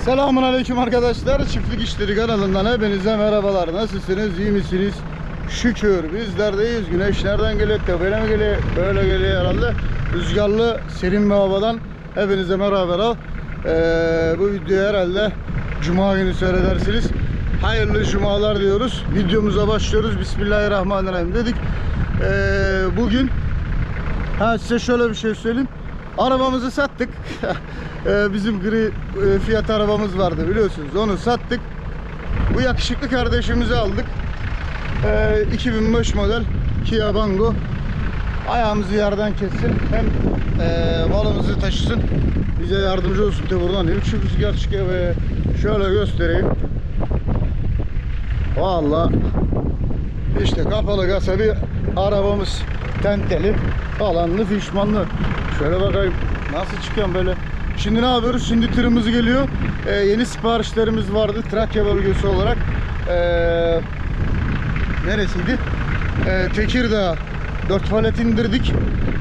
Selamünaleyküm arkadaşlar. Çiftlik İşleri kanalından hepinize merhabalar. Nasılsınız? İyi misiniz? Şükür bizler de iyiyiz. Güneş nereden geliyor? Böyle mi geliyor? Böyle geliyor herhalde. Rüzgarlı, serin bir havadan hepinize merhaba. Bu videoyu herhalde Cuma günü seyredersiniz. Hayırlı cumalar diyoruz. Videomuza başlıyoruz. Bismillahirrahmanirrahim dedik. Bugün size şöyle bir şey söyleyeyim. Arabamızı sattık. Bizim gri Fiat arabamız vardı biliyorsunuz. Onu sattık. Bu yakışıklı kardeşimizi aldık. 2005 model Kia Bango. Ayağımızı yerden kessin. Hem malımızı taşısın. Bize yardımcı olsun. Tabi buradan şu rüzgar çıkıyor ve şöyle göstereyim. Vallahi işte kapalı kasa bir arabamız. Tenteli, falanlı, fişmanlı. Şöyle bakayım nasıl çıkıyorum böyle. Şimdi ne yapıyoruz? Şimdi tırımız geliyor. Yeni siparişlerimiz vardı Trakya bölgesi olarak. Neresiydi? Tekirdağ 4 palet indirdik.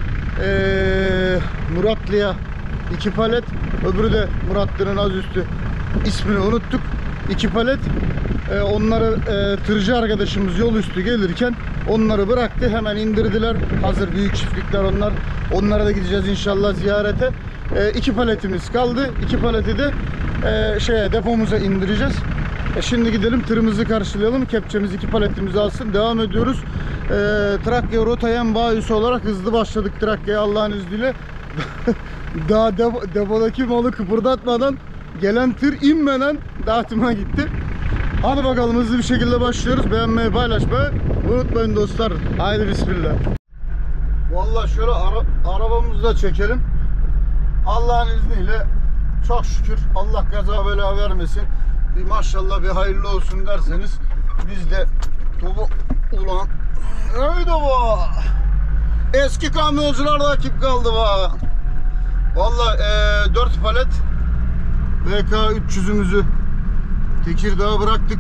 Muratlı'ya 2 palet. Öbürü de Muratlı'nın az üstü. İsmini unuttuk. 2 palet. Onları tırcı arkadaşımız yol üstü gelirken onları bıraktı, hemen indirdiler. Hazır büyük çiftlikler onlar. Onlara da gideceğiz inşallah ziyarete. 2 paletimiz kaldı. 2 paleti de depomuza indireceğiz. Şimdi gidelim tırımızı karşılayalım. Kepçemiz 2 paletimizi alsın. Devam ediyoruz. Trakya Rotayan bayisi olarak hızlı başladık Trakya'ya Allah'ın izniyle. Daha depodaki malı kıpırdatmadan gelen tır inmeden dağıtıma gitti. Hadi bakalım hızlı bir şekilde başlıyoruz. Beğenmeyi, paylaşmayı unutmayın dostlar. Haydi bismillah. Vallahi şöyle arabamızı da çekelim. Allah'ın izniyle çok şükür Allah kaza bela vermesin. Bir maşallah bir hayırlı olsun derseniz biz de topu ulan öyle bu. Eski kamyoncular da akip kaldı va. Vallahi 4 palet VK 300'ümüzü Tekirdağ'a bıraktık.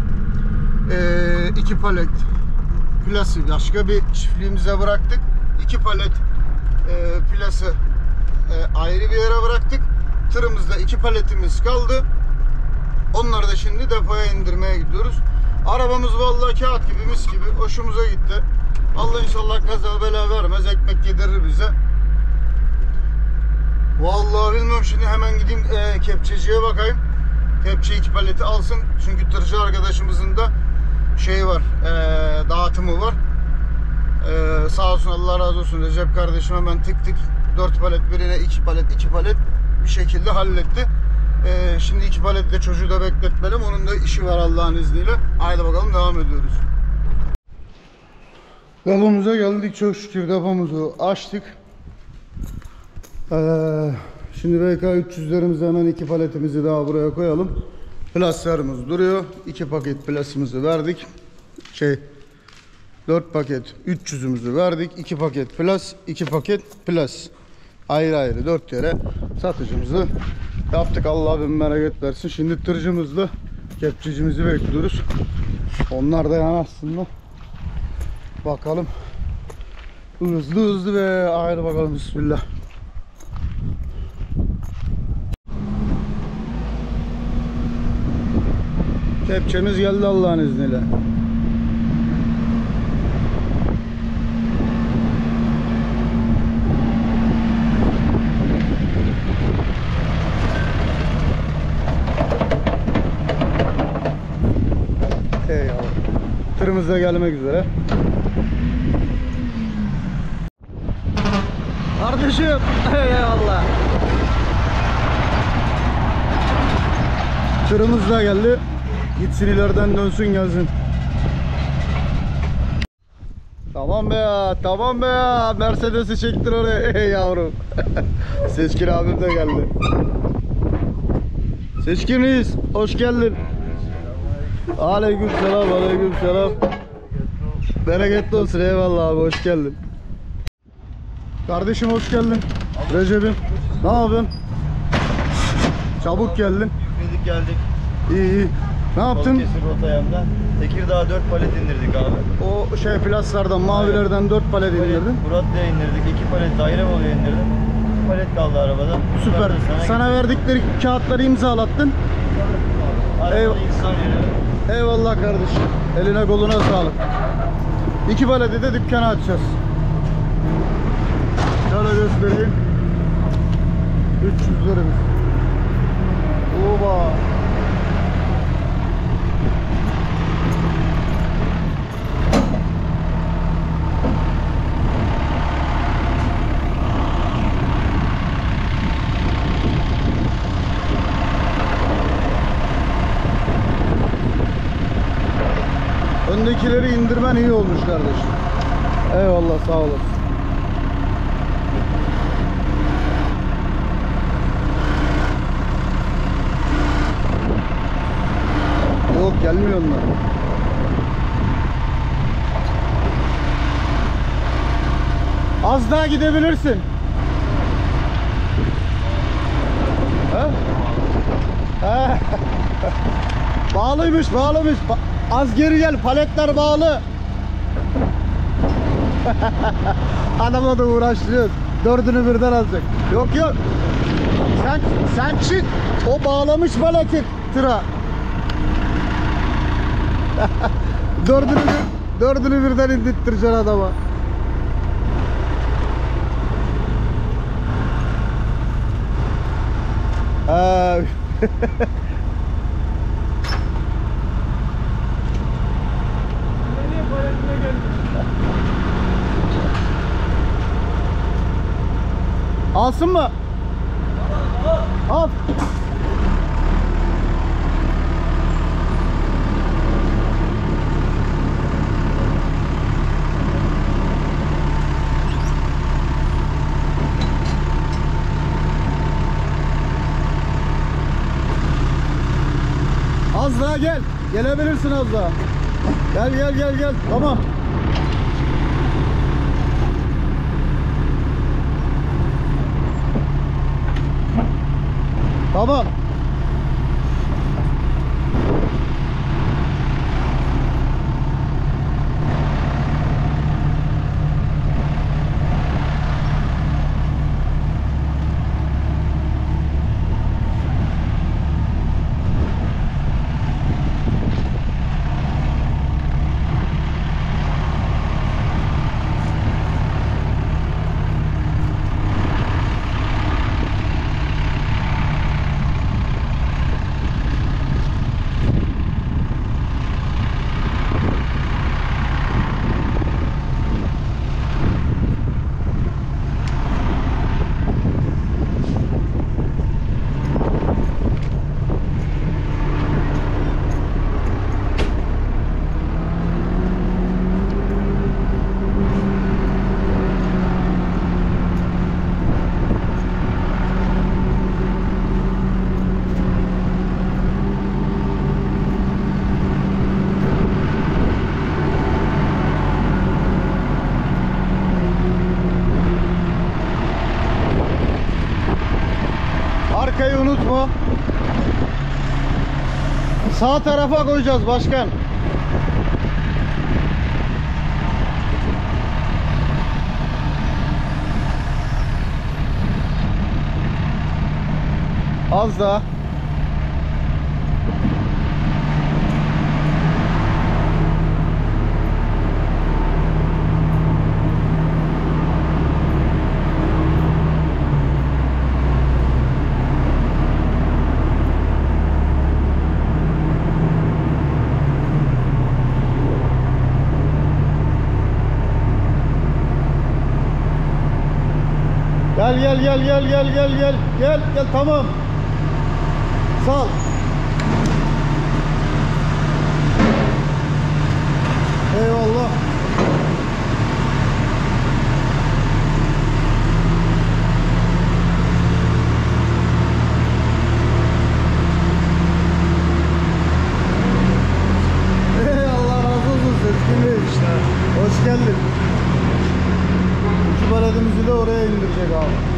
2 palet plası başka bir çiftliğimize bıraktık. 2 palet plası ayrı bir yere bıraktık. Tırımızda 2 paletimiz kaldı. Onları da şimdi depoya indirmeye gidiyoruz. Arabamız vallahi kağıt gibi, mis gibi, hoşumuza gitti. Allah inşallah kaza bela vermez, ekmek yedirir bize. Vallahi bilmiyorum, şimdi hemen gideyim kepçeciye bakayım. Kepçe 2 paleti alsın. Çünkü tırcı arkadaşımızın da var, dağıtımı var. Sağ olsun, Allah razı olsun. Recep kardeşim hemen tık 4 palet birine 2 palet bir şekilde halletti. Şimdi 2 paletle çocuğu da bekletmedim. Onun da işi var Allah'ın izniyle. Haydi bakalım, devam ediyoruz. Depomuza geldik çok şükür. Depomuzu açtık. Şimdi VK 300'lerimizi hemen 2 paletimizi daha buraya koyalım. Plaslarımız duruyor. 2 paket plasımızı verdik. 4 paket 300'ümüzü verdik. 2 paket plas, 2 paket plas. Ayrı ayrı 4 yere satıcımızı yaptık. Allah bin bereket versin. Şimdi tırcımızla kepçecimizi bekliyoruz. Onlar da yani aslında. Bakalım. Hızlı ve ayrı bakalım, bismillah. Kepçemiz geldi Allah'ın izniyle. Eyvallah. Tırımız da gelmek üzere. Kardeşim, eyvallah. Tırımız da geldi. Gitsin ileriden, dönsün gelsin. Tamam be ya, tamam be ya. Mercedes'i çektir oraya. Ey yavrum. Seçkin abim de geldi. Seçkiniz, hoş geldin. Aleykümselam, aleykümselam. Bereketli olsun, eyvallah abi, hoş geldin. Kardeşim hoş geldin. Recep'im, ne yapıyorsun? Çabuk geldin. Yükledik geldik. İyi. Ne yaptın? Balıkesir Rotayan'dan Tekirdağ'a 4 palet indirdik abi. O plaslardan, mavilerden 4 palet indirdin. Muratlı'ya indirdik. 2 palet daire oluyor indirdim. 2 palet kaldı arabada. Süper. Bunları da Sana verdikleri kağıtları imzalattın. Arabada Eyvallah. insan yürüyor. Eyvallah kardeşim. Eline koluna sağlık. 2 paleti de dükkanı açacağız. Şöyle göstereyim. 300'lerimiz. Oba. Öndekileri indirmen iyi olmuş kardeşim. Eyvallah, sağ olasın. Yok, gelmiyor onlar. Az daha gidebilirsin. Ha? Ha. Bağlıymış, bağlıymış. Az geri gel, paletler bağlı. Adamla da uğraştırıyoruz. 4'ünü birden alacak. Yok yok. Sen çık. O bağlamış paleti tıra. 4'ünü birden indirttireceksin adama. Alsın mı? Al. Az daha gel. Gelebilirsin az daha. Gel. Tamam. Tamam. Arkayı unutma. Sağ tarafa koyacağız başkan. Az daha. Gel tamam. Sal. Eyvallah. Allah razı olsun, Sezgin Bey işte. Hoş geldin. İki paletimizi de oraya indirecek abi.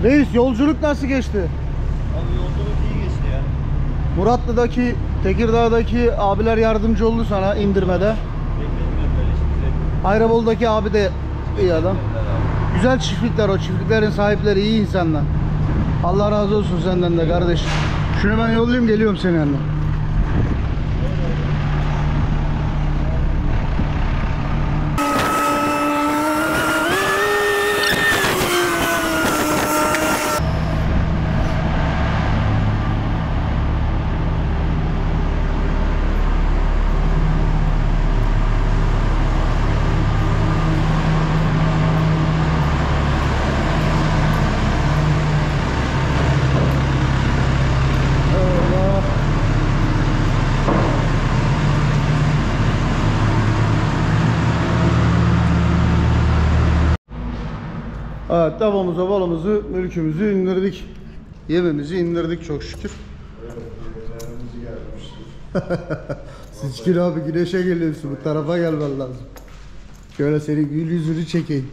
Reis yolculuk nasıl geçti? Abi yolculuk iyi geçti ya. Muratlı'daki, Tekirdağ'daki abiler yardımcı oldu sana indirmede. Beklemiyorum böyle şimdi. Ayrabol'daki abi de iyi adam. Güzel çiftlikler o. Çiftliklerin sahipleri iyi insanlar. Allah razı olsun senden de kardeş. Şunu ben yollayayım, geliyorum senin yanına. Evet, davamıza, balımızı, mülkümüzü indirdik. Yemimizi indirdik çok şükür. Siçkin abi, güneşe geliyorsun, bu tarafa gelmen lazım. Şöyle senin gül yüzünü çekeyim.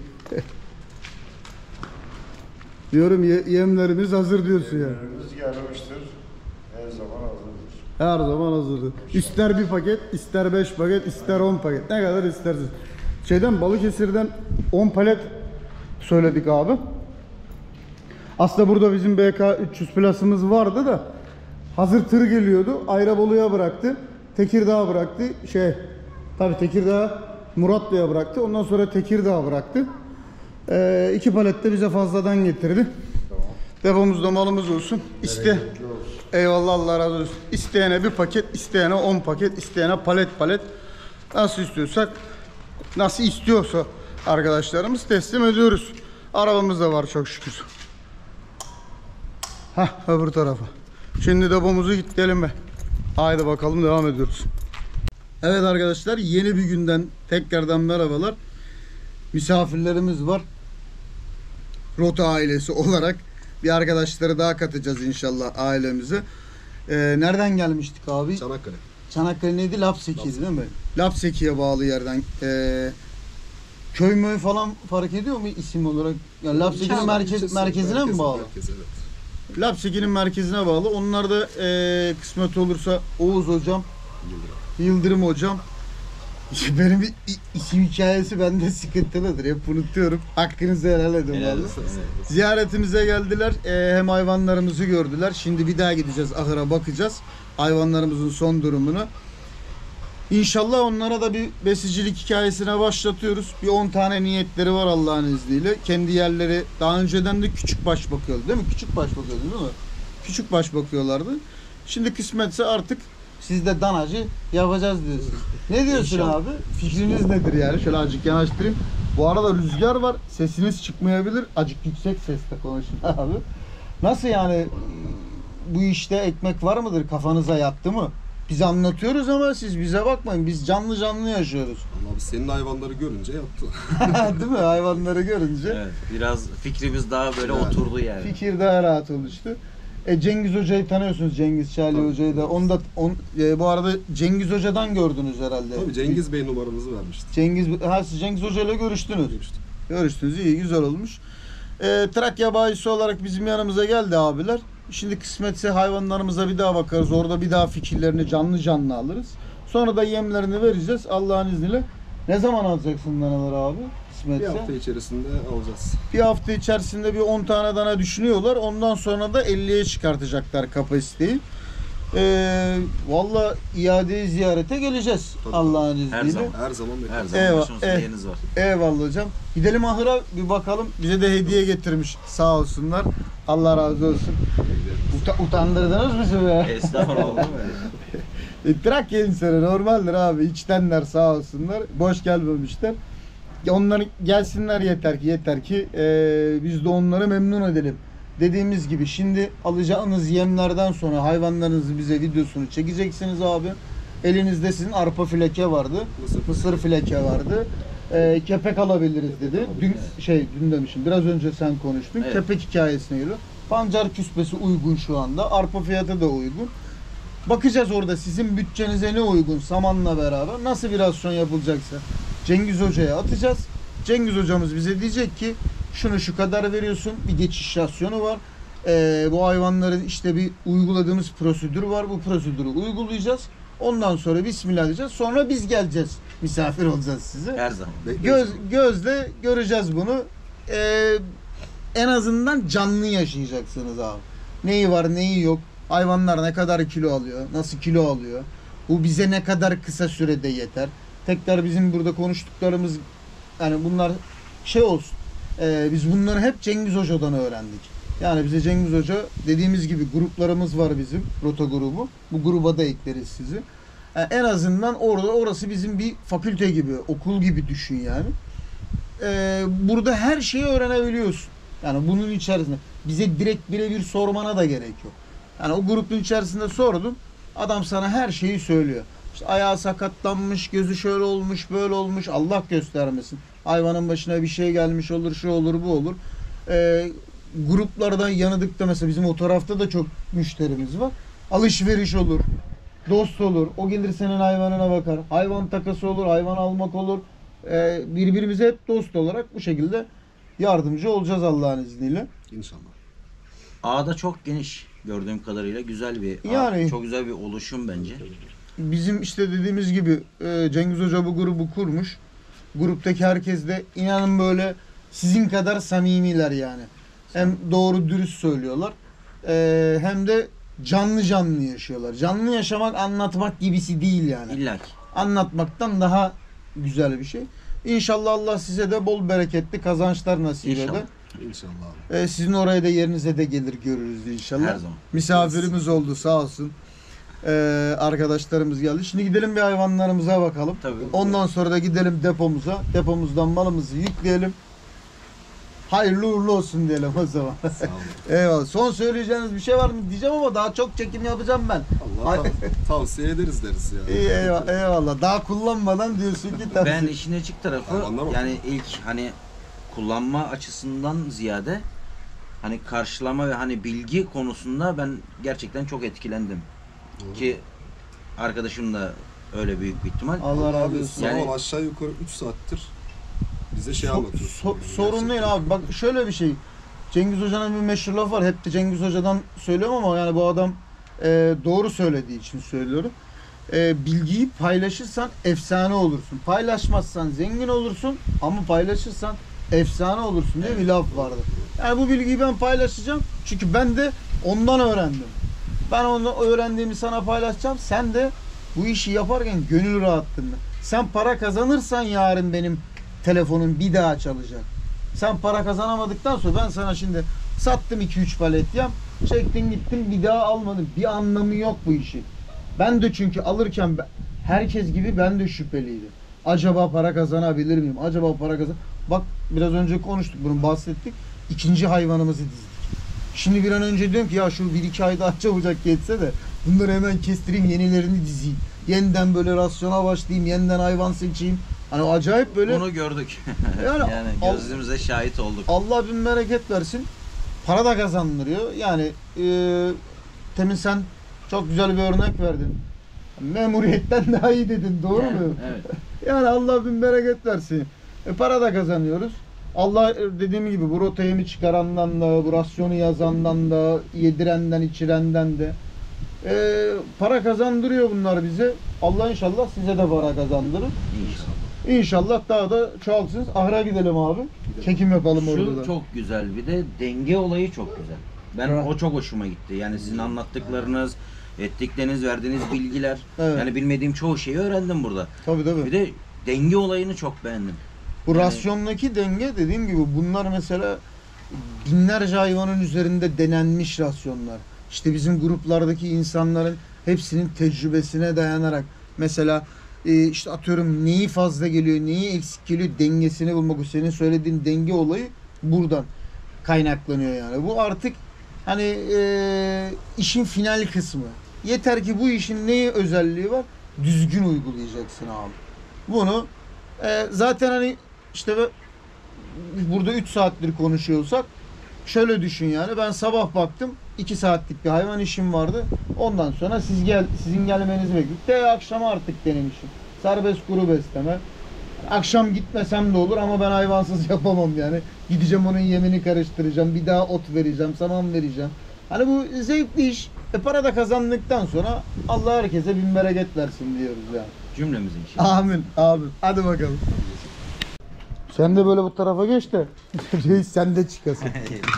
Diyorum yemlerimiz hazır diyorsun ya. Yemlerimiz gelmiştir. Her zaman hazırdır. Her zaman hazırdır. İster bir paket, ister 5 paket, ister 10 paket. Ne kadar istersin. Balıkesir'den 10 palet söyledik abi. Aslında burada bizim BK 300 plus'ımız vardı da hazır tır geliyordu. Ayrabolu'ya bıraktı. Tekirdağ'a bıraktı. Tabii Tekirdağ Muratlı'ya bıraktı. Ondan sonra Tekirdağ'a bıraktı. 2 palet de bize fazladan getirdi. Tamam. Depomuzda malımız olsun. Bereketli olsun. Eyvallah, Allah razı olsun. İsteyene bir paket, isteyene 10 paket, isteyene palet. Nasıl istiyorsak, nasıl istiyorsa arkadaşlarımız teslim ediyoruz. Arabamız da var çok şükür. Öbür tarafa. Şimdi depomuzu gidelim be. Haydi bakalım, devam ediyoruz. Evet arkadaşlar, yeni bir günden tekrardan merhabalar. Misafirlerimiz var. Rota ailesi olarak bir arkadaşları daha katacağız inşallah ailemize. Nereden gelmiştik abi? Çanakkale. Çanakkale neydi? Lapseki'ydi değil mi? Lapseki'ye bağlı yerden. Köy möy falan fark ediyor mu isim olarak? Yani Lapseki'nin merkezine mi bağlı? Merkez, evet. Lapseki'nin merkezine bağlı. Onlar da kısmet olursa Oğuz hocam, Yıldırım hocam. Benim isim hikayesi bende sıkıntılıdır. Hep unutuyorum. Hakkınızı helal edin vallahi. Ziyaretimize geldiler. Hem hayvanlarımızı gördüler. Şimdi bir daha gideceğiz ahıra, bakacağız hayvanlarımızın son durumunu. İnşallah onlara da bir besicilik hikayesine başlatıyoruz. Bir 10 tane niyetleri var Allah'ın izniyle. Kendi yerleri daha önceden de küçük baş bakıyordu değil mi? Küçük baş bakıyordu değil mi? Küçük baş bakıyorlardı. Şimdi kısmetse artık siz de danacı yapacağız diyorsunuz. Ne diyorsun İnşallah. abi? Fikriniz nedir yani? Şöyle azıcık yanaştırayım. Bu arada rüzgar var. Sesiniz çıkmayabilir. Azıcık yüksek sesle konuşun abi. Nasıl yani, bu işte ekmek var mıdır? Kafanıza yattı mı? Biz anlatıyoruz ama siz bize bakmayın. Biz canlı canlı yaşıyoruz. Ama abi senin hayvanları görünce yaptı. Değil mi? Hayvanları görünce. Evet, biraz fikrimiz daha böyle Yani. oturdu yani. Fikir daha rahat oluştu. Cengiz Hoca'yı tanıyorsunuz. Cengiz Çağlı Hoca'yı da. Onu da bu arada Cengiz Hoca'dan gördünüz herhalde. Tabii Cengiz Bey numaramızı vermişti. Siz Cengiz Hoca ile görüştünüz. Görüştük. Görüştünüz, iyi, güzel olmuş. Trakya bayisi olarak bizim yanımıza geldi abiler. Şimdi kısmetse hayvanlarımıza bir daha bakarız. Orada bir daha fikirlerini canlı canlı alırız. Sonra da yemlerini vereceğiz Allah'ın izniyle. Ne zaman alacaksın danaları abi? Kısmetse. Bir hafta içerisinde alacağız. Bir hafta içerisinde bir 10 tane dana düşünüyorlar. Ondan sonra da 50'ye çıkartacaklar kapasiteyi. Valla iadeyi ziyarete geleceğiz Tabii. Allah'ın Her izniyle. zaman. Her zaman Her bekleriz. zaman Eyvah, başımızda yeriniz var. Eyvallah hocam. Gidelim ahıra bir bakalım. Bize de hediye getirmiş. Sağ olsunlar. Allah razı olsun. Utandırdınız bizi be. Estağfurullah olur mu öyle? Trakya insanı normaldir abi. İçtenler sağ olsunlar. Boş gelmemişler. Onlar gelsinler yeter ki biz de onları memnun edelim. Dediğimiz gibi şimdi alacağınız yemlerden sonra hayvanlarınızı bize videosunu çekeceksiniz abi. Elinizde sizin arpa fileke vardı. Mısır fileke vardı. Kepek alabiliriz dedi. Dün demişim. Biraz önce sen konuştun. Evet. Kepek hikayesine geliyor. Pancar küspesi uygun şu anda. Arpa fiyatı da uygun. Bakacağız orada sizin bütçenize ne uygun samanla beraber. Nasıl bir rasyon yapılacaksa Cengiz Hoca'ya atacağız. Cengiz hocamız bize diyecek ki Şunu şu kadar veriyorsun. Bir geçiş rasyonu var. Bu hayvanların işte bir uyguladığımız prosedür var. Bu prosedürü uygulayacağız. Ondan sonra bismillah diyeceğiz. Sonra biz geleceğiz. Misafir olacağız size. Her zaman. Gözle göreceğiz bunu. En azından canlı yaşayacaksınız abi. Neyi var, neyi yok. Hayvanlar ne kadar kilo alıyor, nasıl kilo alıyor. Bu bize ne kadar kısa sürede yeter. Tekrar bizim burada konuştuklarımız, yani bunlar şey olsun. Biz bunları hep Cengiz Hoca'dan öğrendik. Yani bize Cengiz Hoca, dediğimiz gibi gruplarımız var bizim, rota grubu. Bu gruba da ekleriz sizi. En azından orası bizim bir fakülte gibi, okul gibi düşün yani. Burada her şeyi öğrenebiliyorsun. Yani bunun içerisinde bize direkt birebir sormana da gerek yok. Yani o grubun içerisinde sordun, adam sana her şeyi söylüyor. İşte ayağı sakatlanmış, gözü şöyle olmuş, böyle olmuş, Allah göstermesin. Hayvanın başına bir şey gelmiş olur, şu olur, bu olur. Gruplardan yanıdık da mesela bizim o tarafta da çok müşterimiz var. Alışveriş olur, dost olur. O gelir senin hayvanına bakar. Hayvan takası olur, hayvan almak olur. Birbirimize hep dost olarak bu şekilde yardımcı olacağız Allah'ın izniyle. İnşallah. Ağda çok geniş gördüğüm kadarıyla, güzel bir ağ. Yani- Çok güzel bir oluşum bence. Bizim işte dediğimiz gibi Cengiz Hoca bu grubu kurmuş. Gruptaki herkes de inanın böyle sizin kadar samimiler yani. Hem doğru dürüst söylüyorlar. Hem de canlı canlı yaşıyorlar. Canlı yaşamak anlatmak gibisi değil yani. İlla ki. Anlatmaktan daha güzel bir şey. İnşallah Allah size de bol bereketli kazançlar nasip İnşallah. eder. İnşallah abi. Sizin oraya da yerinize de gelir görürüz inşallah. Her zaman. Misafirimiz oldu sağ olsun. Arkadaşlarımız geldi. Şimdi gidelim bir hayvanlarımıza bakalım. Tabii. Ondan sonra da gidelim depomuza. Depomuzdan malımızı yükleyelim. Hayırlı uğurlu olsun diyelim o zaman. Sağ olun. Eyvallah. Son söyleyeceğiniz bir şey var mı diyeceğim ama daha çok çekim yapacağım ben. Allah tavsiye ederiz deriz ya. İyi, eyvallah. Daha kullanmadan diyorsun ki tabii. Ben işin açık tarafı, Hayvanlar mı? yani ilk hani kullanma açısından ziyade hani karşılama ve hani bilgi konusunda ben gerçekten çok etkilendim. Ki arkadaşım da öyle büyük bir ihtimal. Allah razı Abi olsun. sağ Yani- ol, aşağı yukarı 3 saattir bize şey anlatıyor. Sorun değil abi. Bak şöyle bir şey. Cengiz Hoca'nın bir meşhur lafı var. Hep de Cengiz Hoca'dan söylüyorum ama yani bu adam doğru söylediği için söylüyorum. Bilgiyi paylaşırsan efsane olursun. Paylaşmazsan zengin olursun ama paylaşırsan efsane olursun diye bir laf vardı. Yani bu bilgiyi ben paylaşacağım. Çünkü ben de ondan öğrendim. Ben onu öğrendiğimi sana paylaşacağım. Sen de bu işi yaparken gönül rahatlığında. Sen para kazanırsan yarın benim telefonum bir daha çalacak. Sen para kazanamadıktan sonra ben sana şimdi sattım 2-3 palet yem. Çektin gittin bir daha almadın. Bir anlamı yok bu işin. Ben de çünkü alırken herkes gibi ben de şüpheliydim. Acaba para kazanabilir miyim? Acaba para kazan... Bak biraz önce konuştuk bunu bahsettik. İkinci hayvanımızı dizdik. Şimdi bir an önce diyorum ki ya şu 1-2 ay daha çabucak geçse de bunları hemen kestireyim, yenilerini dizeyim. Yeniden böyle rasyona başlayayım, yeniden hayvan seçeyim. Hani acayip böyle Bunu gördük. Yani yani al- gözümüze şahit olduk. Allah bin bereket versin. Para da kazandırıyor. Yani temin sen çok güzel bir örnek verdin. Memuriyetten daha iyi dedin. Doğru Yani, mu? evet. Yani Allah bin bereket versin. Para da kazanıyoruz. Allah dediğim gibi bu rotayı mı çıkarandan da, bu rasyonu yazandan da, yedirenden, içirenden de para kazandırıyor bunlar bize. Allah inşallah size de para kazandırır. İnşallah. İnşallah daha da çoğalsınız. Ahıra gidelim abi. Çekim yapalım orada da. Şu çok güzel, bir de denge olayı çok güzel. Ben Evet. o çok hoşuma gitti. Yani sizin anlattıklarınız, ettikleriniz, verdiğiniz bilgiler. Evet. Yani bilmediğim çoğu şeyi öğrendim burada. Tabii tabii. Bir de denge olayını çok beğendim. Bu Yani- rasyondaki denge dediğim gibi bunlar mesela binlerce hayvanın üzerinde denenmiş rasyonlar. İşte bizim gruplardaki insanların hepsinin tecrübesine dayanarak mesela işte atıyorum neyi fazla geliyor, neyi eksik geliyor dengesini bulmak. Senin söylediğin denge olayı buradan kaynaklanıyor yani. Bu artık hani işin final kısmı. Yeter ki bu işin neyi özelliği var? Düzgün uygulayacaksın abi. Bunu zaten hani işte burada 3 saattir konuşuyorsak şöyle düşün yani ben sabah baktım 2 saatlik bir hayvan işim vardı. Ondan sonra sizin gelmenizi bekledik. Akşam artık benim işim. Serbest kuru besleme. Akşam gitmesem de olur ama ben hayvansız yapamam yani. Gideceğim onun yemini karıştıracağım. Bir daha ot vereceğim, saman vereceğim. Hani bu zevkli iş. Para da kazandıktan sonra Allah herkese bin bereket versin diyoruz yani. Cümlemizin inşallah. Amin, amin. Hadi bakalım. Sen de böyle bu tarafa geç de reis sen de çıkasın.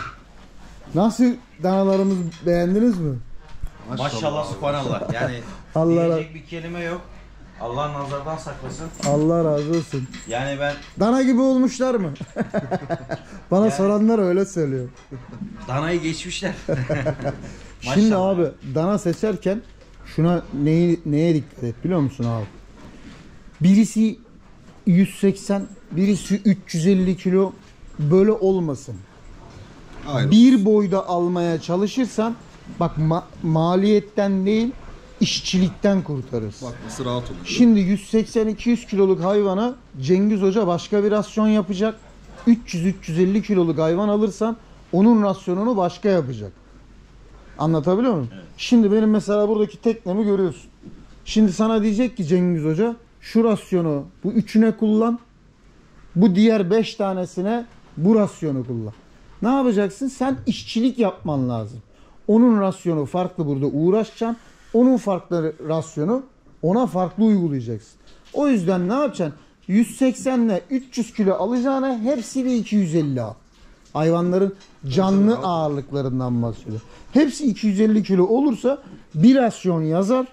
Nasıl danalarımız, beğendiniz mi? Maşallah subhanallah. Yani Allah diyecek bir kelime yok. Allah nazardan saklasın. Allah razı olsun. Yani ben Dana gibi olmuşlar mı? Bana Yani- soranlar öyle söylüyor. danayı geçmişler. Şimdi Maşallah. abi dana seçerken şuna neye dikkat et biliyor musun abi? Birisi 180, birisi 350 kilo böyle olmasın. Aynen. Bir boyda almaya çalışırsan bak maliyetten değil işçilikten kurtarırız. Bakması rahat oluyor. Şimdi 180-200 kiloluk hayvana Cengiz Hoca başka bir rasyon yapacak. 300-350 kiloluk hayvan alırsan onun rasyonunu başka yapacak. Anlatabiliyor muyum? Evet. Şimdi benim mesela buradaki teknemi görüyorsun. Şimdi sana diyecek ki Cengiz Hoca şu rasyonu bu üçüne kullan. Bu diğer 5 tanesine bu rasyonu kullan. Ne yapacaksın? Sen işçilik yapman lazım. Onun rasyonu farklı burada uğraşacaksın. Onun farklı rasyonu ona farklı uygulayacaksın. O yüzden ne yapacaksın? 180 ile 300 kilo alacağına hepsini 250 al. Hayvanların canlı ağırlıklarından bahsediyor. Hepsi 250 kilo olursa bir rasyon yazar.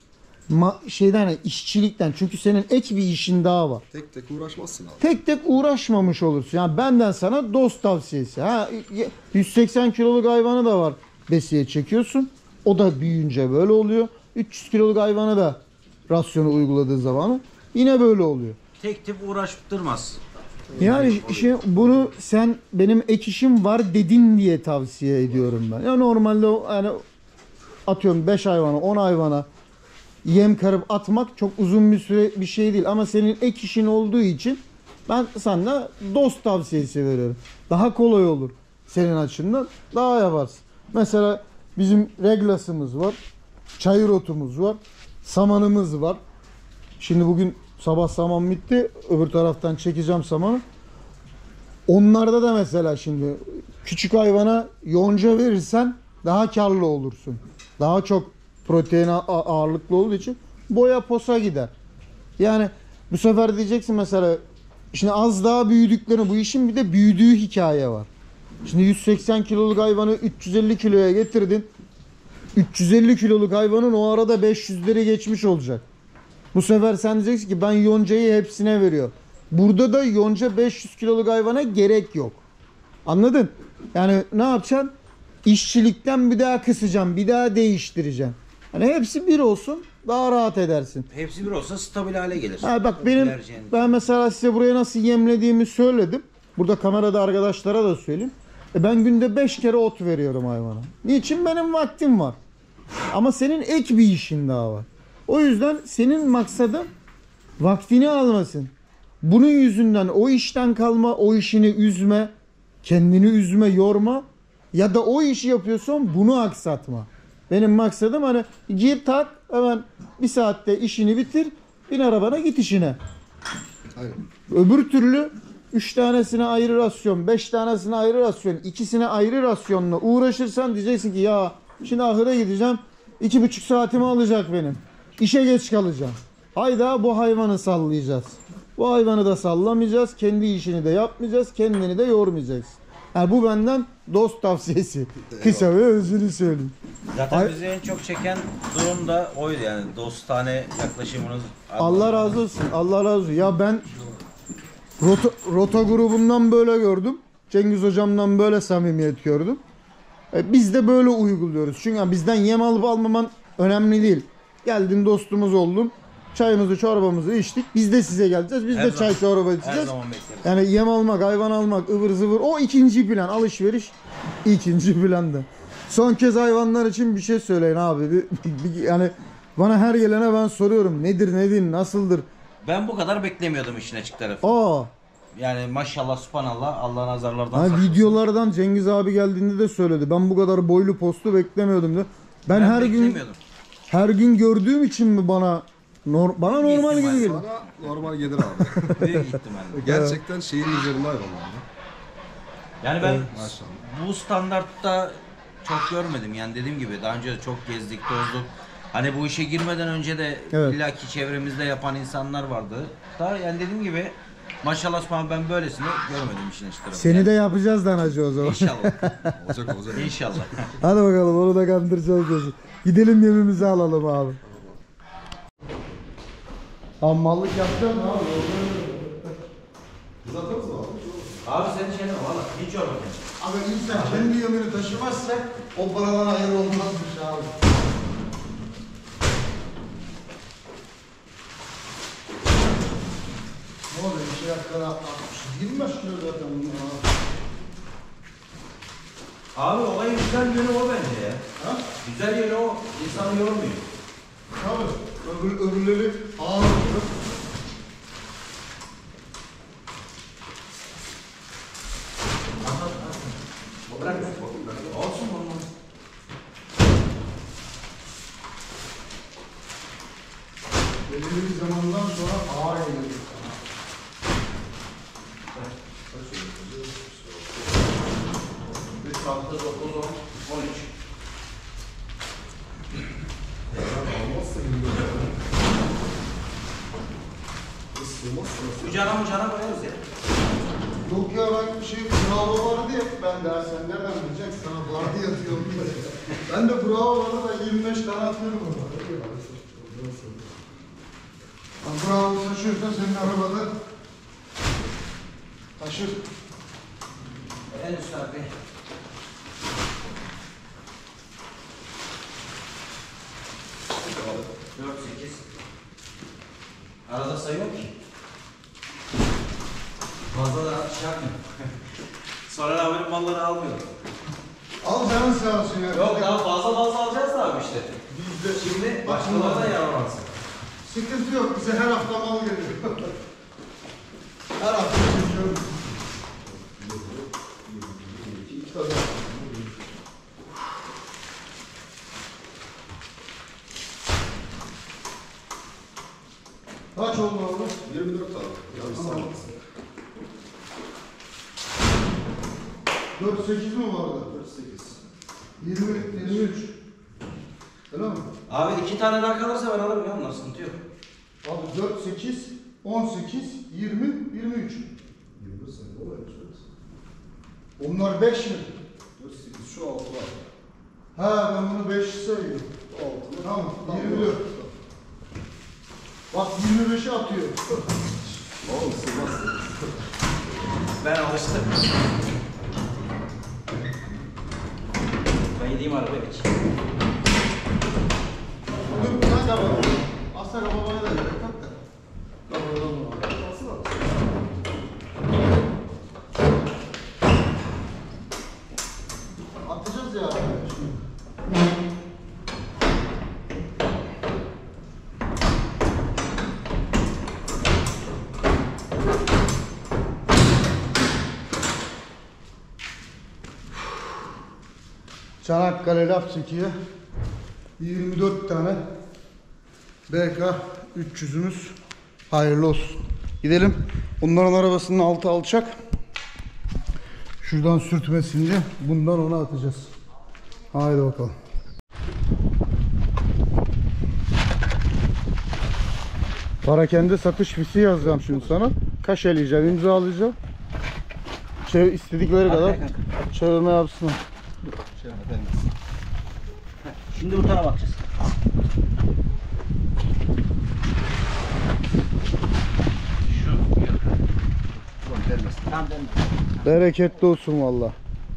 İşçilikten. Çünkü senin ek bir işin daha var. Tek tek uğraşmazsın abi. Tek tek uğraşmamış olursun. Yani benden sana dost tavsiyesi. 180 kiloluk hayvanı da var. Besiye çekiyorsun. O da büyüyünce böyle oluyor. 300 kiloluk hayvanı da rasyonu uyguladığın zaman yine böyle oluyor. Tek tip uğraştırmaz. Yani bunu sen benim ek işim var dedin diye tavsiye ediyorum ben. Ya normalde yani atıyorum 5 hayvana 10 hayvana yem karıp atmak çok uzun bir süre bir şey değil. Ama senin ek işin olduğu için ben sana dost tavsiyesi veriyorum. Daha kolay olur senin açından. Daha yaparsın. Mesela bizim reglasımız var. Çayır otumuz var. Samanımız var. Şimdi bugün sabah saman bitti. Öbür taraftan çekeceğim samanı. Onlarda da mesela şimdi küçük hayvana yonca verirsen daha karlı olursun. Daha çok protein ağırlıklı olduğu için boya posa gider. Yani bu sefer diyeceksin mesela şimdi az daha büyüdüklerini bu işin bir de büyüdüğü hikaye var. Şimdi 180 kiloluk hayvanı 350 kiloya getirdin. 350 kiloluk hayvanın o arada 500'leri geçmiş olacak. Bu sefer sen diyeceksin ki ben yoncayı hepsine veriyor. Burada da yonca 500 kiloluk hayvana gerek yok. Anladın? Yani ne yapacaksın? İşçilikten bir daha kısacaksın, bir daha değiştireceksin. Hani hepsi bir olsun, daha rahat edersin. Hepsi bir olsa stabil hale gelir. Bak Vereceğin- ben mesela size buraya nasıl yemlediğimi söyledim. Burada kamerada arkadaşlara da söyleyeyim. Ben günde 5 kere ot veriyorum hayvana. Niçin? Benim vaktim var. Ama senin ek bir işin daha var. O yüzden senin maksadın vaktini almasın. Bunun yüzünden o işten kalma, o işini üzme, kendini üzme, yorma. Ya da o işi yapıyorsan bunu aksatma. Benim maksadım hani gir tak hemen bir saatte işini bitir, bin arabana git işine. Aynen. Öbür türlü 3 tanesine ayrı rasyon, 5 tanesine ayrı rasyon, ikisine ayrı rasyonla uğraşırsan diyeceksin ki ya şimdi ahıra gideceğim 2,5 saatimi alacak benim. İşe geç kalacağım. Hayda bu hayvanı sallayacağız. Bu hayvanı da sallamayacağız. Kendi işini de yapmayacağız. Kendini de yormayacaksın. Yani bu benden dost tavsiyesi. Kısa ve özünü söyleyeyim. Zaten Ay- bizi en çok çeken durum da oydu yani. Dostane yaklaşımınız. Allah razı olsun. Allah razı olsun. Ya ben Rota grubundan böyle gördüm. Cengiz hocamdan böyle samimiyet gördüm. Biz de böyle uyguluyoruz. Çünkü bizden yem alıp almaman önemli değil. Geldin dostumuz oldun. Çayımızı çorbamızı içtik. Biz de size geleceğiz. Biz Her de zaman- çay çorba Her içeceğiz. zaman bekleriz. Yani yem almak, hayvan almak, ıvır zıvır o ikinci plan. Alışveriş ikinci planda. Son kez hayvanlar için bir şey söyleyin abi. Yani bana her gelene ben soruyorum. Nedir, nasıldır? Ben bu kadar beklemiyordum işin açık tarafı. Aa, Yani maşallah subhanallah Allah nazarlardan hani saklasın. videolardan Cengiz abi geldiğinde de söyledi. Ben bu kadar boylu postu beklemiyordum da. Ben beklemiyordum. her gün gördüğüm için mi bana normal ihtimal. gibi geliyor? Bana normal gelir abi. Büyük ihtimalle. Gerçekten şeyin üzerinde hayvanlar. Yani ben Maşallah. bu standartta çok görmedim. Yani dediğim gibi daha önce de çok gezdik, tozduk. Hani bu işe girmeden önce de Evet. illaki çevremizde yapan insanlar vardı. Daha yani dediğim gibi maşallah subhanallah ben böylesini görmedim işin açıkçası. Seni de yapacağız lan hacı o zaman. İnşallah. Olacak olacak. İnşallah. Hadi bakalım onu da kandıracağız diyorsun. Gidelim yemimizi alalım abi. Ammallık yapacağım abi. Biz atarız mı abi? Abi senin şeyin valla hiç yorma Abi insan kendi yemini taşımazsa o paradan hayır olmazmış abi. Ne oluyor? Bir şey hakkında 25 kilo zaten bunlar abi. Abi olayın güzel yönü o bence ya. Ha? Güzel yönü o. İnsanı yormuyor. Tabii. Öbürleri ağır oluyor. Bırak. Olsun bunu. Belirli bir zamandan sonra ağır geliyor. Hafta 9, 10, 13. Almazsa gibi böyle. Isırmazsa. Ucana mucana koyarız ya. Yok ya ben bir şey bravo vardı ya ben de sen nereden bileceksin sana vardı yatıyorum diye. Ben de bravo vardı da 25 tane atıyorum ona. Bravo taşıyorsa senin arabada taşır. En üst abi. Dört, 8. Arada sayı yok ki. Fazla da şey yapmıyor. Sonra abinin malları almıyor. Al canın sağ olsun ya. Yok daha fazla alacağız da abi işte. Bizde Şimdi başkalarına yararlansın. sıkıntı yok bize her hafta mal geliyor. Her hafta çekiyoruz. Kaç oldu abi? 24 abi. Yanlış sağlamasın. 4-8 mi vardı? 48. 23. Öyle mi? Abi 2 tane daha kalırsa ben alırım ya ondan sıkıntı yok. Abi 4, 8, 18, 20, 23. 24 sene olaymış orası. Onlar 5 mi? 4, 8 şu 6 var. Ha ben bunu 5 sayıyorum. 6 Tamam 24. Bak 25'i atıyor. Oğlum sığmaz. Ben alıştım. Ben gideyim arabaya geçeyim. Dur sen de bak. Asla babaya da gerek yok da. Kapatalım onu. Atacağız ya. Şimdi. Çanakkale laf çekiyor. 24 tane BK 300'ümüz hayırlı olsun. Gidelim. Onların arabasının altı alçak. Şuradan sürtmesince bundan ona atacağız. Haydi bakalım. Parakende satış fisi yazacağım şimdi sana. Kaşeleyeceğim, imzalayacağım. İstedikleri kadar çevirme yapsınlar. Şimdi bu tarafa bakacağız. Şu yakın. Ulan gelmesin. Tam dön. Bereketli olsun valla.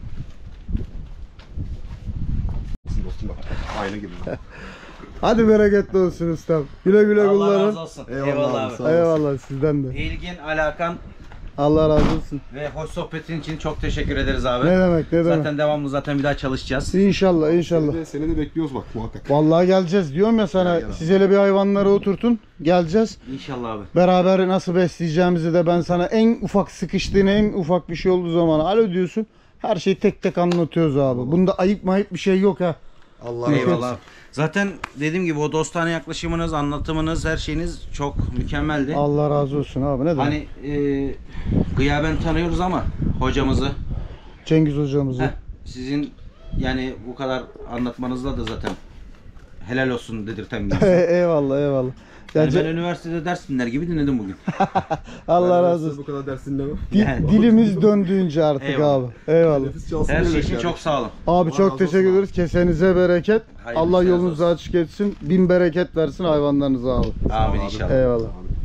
Dostum bak. Aynı gibi. Hadi bereketli olsun ustam. Güle güle Allah kullanın. razı olsun. Eyvallah Eyvallah abi, abi. sağ ol. Eyvallah sizden de. İlgin, alakan Allah razı olsun. ve hoş sohbetin için çok teşekkür ederiz abi. Ne demek ne demek. Zaten devamlı zaten bir daha çalışacağız. İnşallah inşallah. Seni de bekliyoruz bak muhakkak. Vallahi geleceğiz diyorum ya sana. Gel abi. Siz hele bir hayvanları oturtun. Geleceğiz. İnşallah abi. Beraber nasıl besleyeceğimizi de ben sana en ufak sıkıştığın en ufak bir şey olduğu zaman alo diyorsun. Her şeyi tek tek anlatıyoruz abi. Bunda ayıp mayıp bir şey yok ha. Allah Eyvallah. Zaten dediğim gibi o dostane yaklaşımınız, anlatımınız, her şeyiniz çok mükemmeldi. Allah razı olsun abi ne demek. Hani gıyaben tanıyoruz ama hocamızı Cengiz hocamızı. Heh, sizin yani bu kadar anlatmanızla da zaten helal olsun dedirten bir insan. Eyvallah eyvallah. Yani Ya ben üniversitede ders dinler gibi dinledim bugün. Allah razı olsun. Bu kadar ders dinlemem. Yani. Dilimiz döndüğünce artık Eyvallah. abi. Eyvallah. Nefis çalsın Her şey demek için yani. çok sağ olun. Abi Allah çok razı teşekkür olsun ederiz. Kesenize bereket. Hayırlı Allah işler yolunuzu olsun. açık etsin. Bin bereket versin hayvanlarınıza abi. Amin Abi. inşallah. Eyvallah.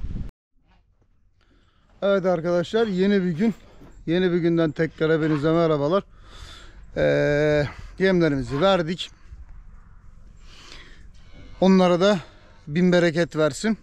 Evet arkadaşlar, yeni bir gün. Yeni bir günden tekrar hepinize merhabalar. Yemlerimizi verdik. Onlara da bin bereket versin.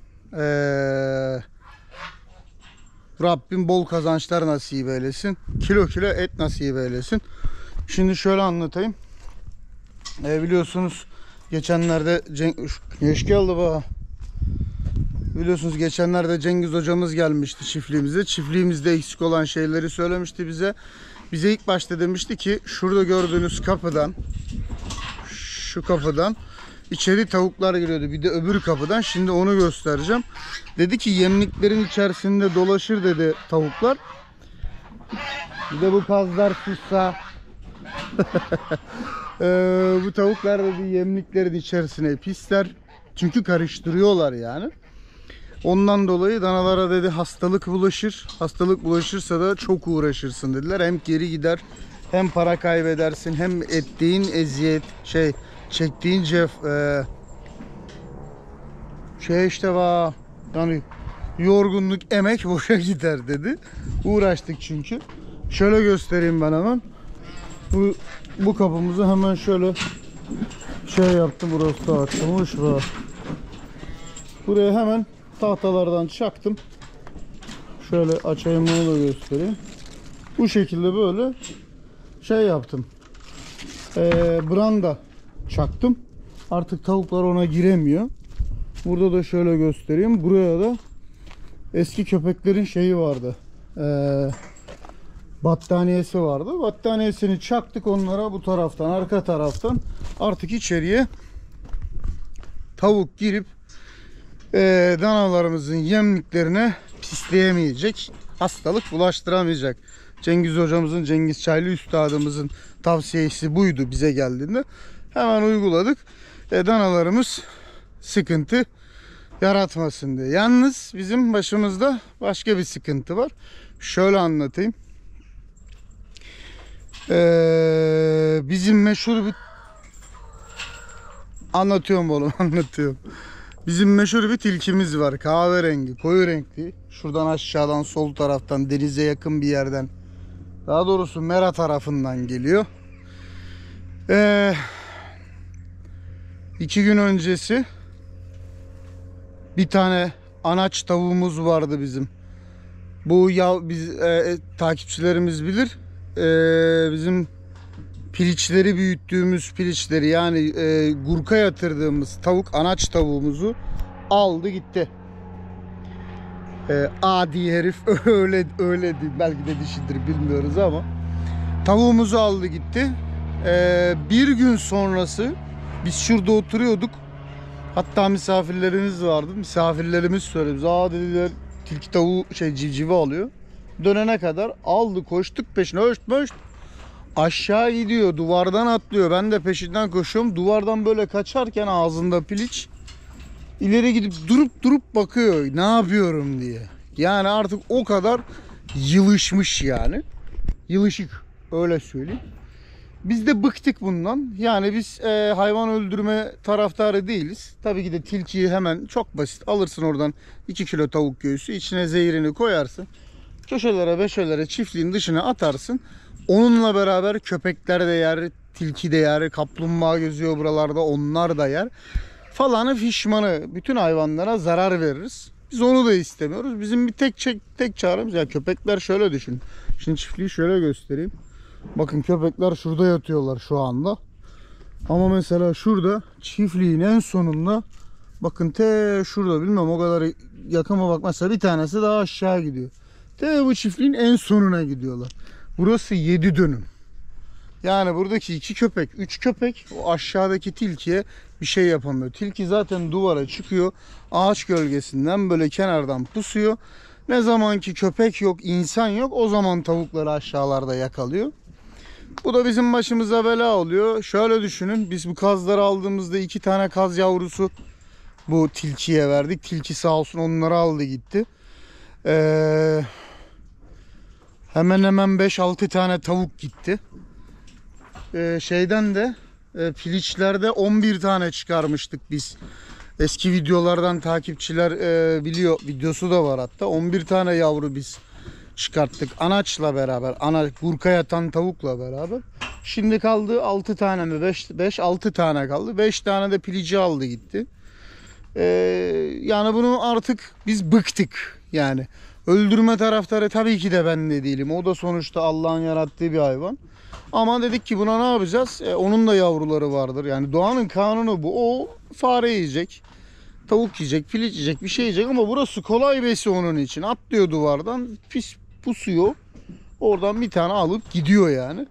Rabbim bol kazançlar nasip eylesin. Kilo kilo et nasip eylesin. Şimdi şöyle anlatayım. Biliyorsunuz geçenlerde hoş geldi baba. Biliyorsunuz geçenlerde Cengiz hocamız gelmişti çiftliğimize. Çiftliğimizde eksik olan şeyleri söylemişti bize. Bize ilk başta demişti ki şurada gördüğünüz kapıdan, şu kapıdan içeri tavuklar giriyordu. Bir de öbür kapıdan. Şimdi onu göstereceğim. Dedi ki yemliklerin içerisinde dolaşır dedi tavuklar. Bir de bu kazlar sussa. Bu tavuklar dedi yemliklerin içerisine pisler. Çünkü karıştırıyorlar yani. Ondan dolayı danalara dedi hastalık bulaşır. Hastalık bulaşırsa da çok uğraşırsın dediler. Hem geri gider, hem para kaybedersin, hem ettiğin eziyet, çektiğin işte va yani yorgunluk, emek boşa gider dedi. Uğraştık çünkü. Şöyle göstereyim ben hemen. Bu kapımızı hemen şöyle yaptım. Burası da açılmış ve buraya hemen tahtalardan çaktım. Şöyle açayım, onu da göstereyim. Bu şekilde böyle yaptım. Branda çaktım. Artık tavuklar ona giremiyor. Burada da şöyle göstereyim. Buraya da eski köpeklerin şeyi vardı. Battaniyesi vardı. Battaniyesini çaktık onlara bu taraftan, arka taraftan. Artık içeriye tavuk girip danalarımızın yemliklerine pisleyemeyecek, hastalık bulaştıramayacak. Cengiz hocamızın, Cengiz Çaylı üstadımızın tavsiyesi buydu bize geldiğinde. Hemen uyguladık. Danalarımız sıkıntı yaratmasın diye. Yalnız bizim başımızda başka bir sıkıntı var. Şöyle anlatayım. Bizim meşhur bir anlatıyorum oğlum anlatıyorum. Bizim meşhur bir tilkimiz var. Kahverengi, koyu renkli. Şuradan aşağıdan sol taraftan denize yakın bir yerden. Daha doğrusu Mera tarafından geliyor. 2 gün öncesi bir tane anaç tavuğumuz vardı bizim. Bu takipçilerimiz bilir. Bizim piliçleri büyüttüğümüz piliçleri yani gurka yatırdığımız tavuk, anaç tavuğumuzu aldı gitti. Adi herif öyle değil, belki de dişidir bilmiyoruz ama tavuğumuzu aldı gitti. Bir gün sonrası biz şurada oturuyorduk, hatta misafirlerimiz vardı. Misafirlerimiz söyledi, dediler tilki tavuğu civcivi alıyor. Dönene kadar aldı, koştuk peşine, höşt aşağı gidiyor, duvardan atlıyor. Ben de peşinden koşuyorum. Duvardan böyle kaçarken ağzında piliç ileri gidip durup bakıyor ne yapıyorum diye. Yani artık o kadar yılışmış yani. Yılışık, öyle söyleyeyim. Biz de bıktık bundan. Yani biz hayvan öldürme taraftarı değiliz. Tabii ki de tilkiyi hemen çok basit alırsın oradan 2 kilo tavuk göğsü, içine zehirini koyarsın. Köşelere beşelere çiftliğin dışına atarsın. Onunla beraber köpekler de yer, tilki de yer, kaplumbağa geziyor buralarda, onlar da yer. Falanı fişmanı, bütün hayvanlara zarar veririz. Biz onu da istemiyoruz. Bizim bir tek çaremiz, ya köpekler şöyle düşün. Şimdi çiftliği şöyle göstereyim. Bakın köpekler şurada yatıyorlar şu anda. Ama mesela şurada çiftliğin en sonunda, bakın şurada, bilmem o kadar yakama bak, mesela bir tanesi daha aşağı gidiyor. Bu çiftliğin en sonuna gidiyorlar. Burası 7 dönüm. Yani buradaki 2 köpek, 3 köpek o aşağıdaki tilkiye bir şey yapamıyor. Tilki zaten duvara çıkıyor. Ağaç gölgesinden böyle kenardan pusuyor. Ne zaman ki köpek yok, insan yok, o zaman tavukları aşağılarda yakalıyor. Bu da bizim başımıza bela oluyor. Şöyle düşünün, biz bu kazları aldığımızda 2 tane kaz yavrusu bu tilkiye verdik. Tilki sağ olsun onları aldı gitti. Hemen hemen 5-6 tane tavuk gitti. Şeyden de piliçlerde 11 tane çıkarmıştık biz. Eski videolardan takipçiler biliyor. Videosu da var hatta. 11 tane yavru biz çıkarttık. Anaçla beraber. Ana gurka yatan tavukla beraber. Şimdi kaldı 6 tane mi? 5-6 tane kaldı. 5 tane de pilici aldı gitti. Yani bunu artık biz bıktık. Yani öldürme taraftarı tabii ki de ben de değilim. O da sonuçta Allah'ın yarattığı bir hayvan. Ama dedik ki buna ne yapacağız? Onun da yavruları vardır. Yani doğanın kanunu bu. O fare yiyecek, tavuk yiyecek, piliç yiyecek, bir şey yiyecek ama burası kolay besi onun için. Atlıyor duvardan, pis pusuyor. Oradan bir tane alıp gidiyor yani.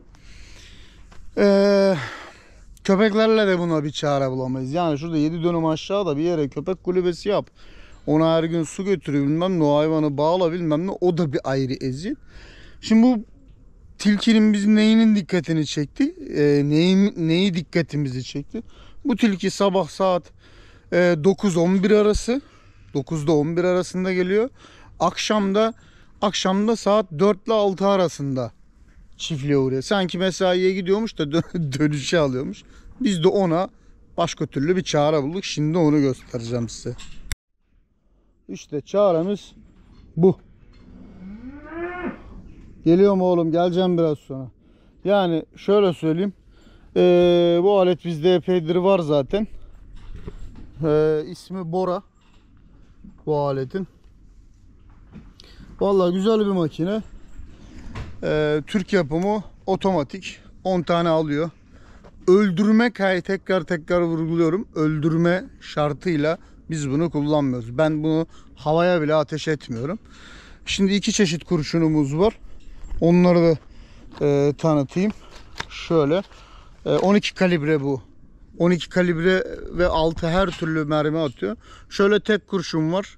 Köpeklerle de buna bir çare bulamayız. Yani şurada 7 dönüm aşağıda bir yere köpek kulübesi yap. Ona her gün su götürüyor bilmem ne, o hayvanı bağla bilmem ne. O da bir ayrı eziyet. Şimdi bu tilkinin bizim neyinin dikkatini çekti? Neyi dikkatimizi çekti? Bu tilki sabah saat 9-11 arası. 9'da 11 arasında geliyor. Akşamda saat 4 ile 6 arasında çiftliğe uğruyor. Sanki mesaiye gidiyormuş da dönüşe alıyormuş. Biz de ona başka türlü bir çare bulduk. Şimdi onu göstereceğim size. İşte çaremiz bu. Geliyorum oğlum, geleceğim biraz sonra. Yani şöyle söyleyeyim. Bu alet bizde epeydir var zaten. İsmi Bora. Bu aletin. Vallahi güzel bir makine. Türk yapımı, otomatik. 10 tane alıyor. Öldürme tekrar vurguluyorum. Öldürme şartıyla biz bunu kullanmıyoruz. Ben bunu havaya bile ateş etmiyorum. Şimdi 2 çeşit kurşunumuz var. Onları da tanıtayım. Şöyle 12 kalibre bu. 12 kalibre ve 6 her türlü mermi atıyor. Şöyle tek kurşun var.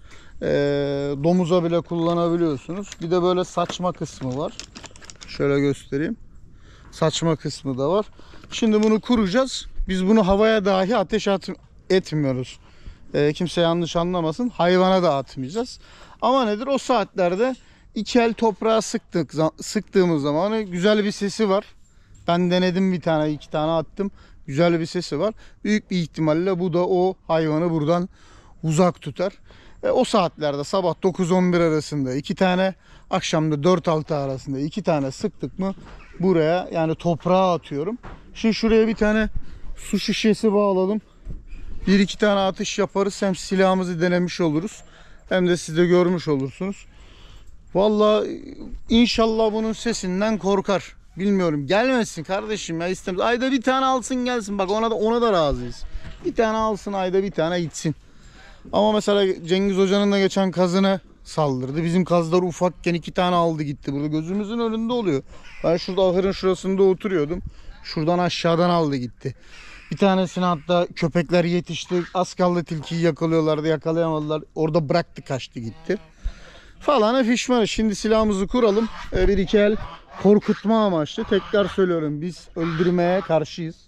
Domuza bile kullanabiliyorsunuz. Bir de böyle saçma kısmı var. Şöyle göstereyim. Saçma kısmı da var. Şimdi bunu kuracağız. Biz bunu havaya dahi ateş etmiyoruz. Kimse yanlış anlamasın. Hayvana da atmayacağız. Ama nedir? O saatlerde 2 el toprağa sıktığımız zaman güzel bir sesi var. Ben denedim, bir tane 2 tane attım. Güzel bir sesi var. Büyük bir ihtimalle bu da o hayvanı buradan uzak tutar. O saatlerde sabah 9-11 arasında 2 tane, akşamda 4-6 arasında 2 tane sıktık mı buraya, yani toprağa atıyorum. Şimdi şuraya bir tane su şişesi bağladım. 1-2 tane atış yaparız. Hem silahımızı denemiş oluruz, hem de siz de görmüş olursunuz. Vallahi inşallah bunun sesinden korkar. Bilmiyorum, gelmesin kardeşim ya, istemez. Ayda bir tane alsın gelsin, bak ona da razıyız. Bir tane alsın, ayda bir tane gitsin. Ama mesela Cengiz Hoca'nın da geçen kazına saldırdı. Bizim kazlar ufakken 2 tane aldı gitti. Burada gözümüzün önünde oluyor. Ben şurada ahırın şurasında oturuyordum. Şuradan aşağıdan aldı gitti. Bir tanesini hatta köpekler yetişti. Az kaldı tilkiyi yakalıyorlardı, yakalayamadılar. Orada bıraktı, kaçtı gitti. Falan fişmanı. Şimdi silahımızı kuralım. Bir iki el korkutma amaçlı. Tekrar söylüyorum, biz öldürmeye karşıyız.